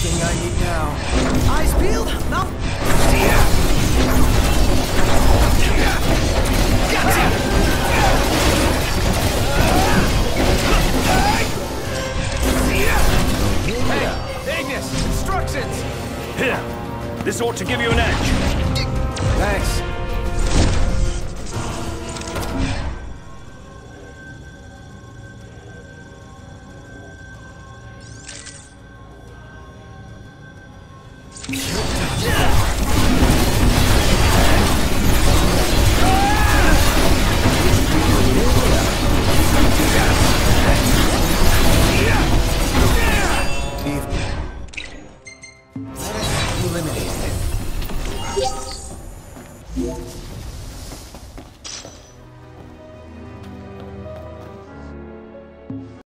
everything I need now. Eyes peeled? Mouth. Gotcha! Hey, Ignis! Instructions! Here. This ought to give you an edge. Thanks.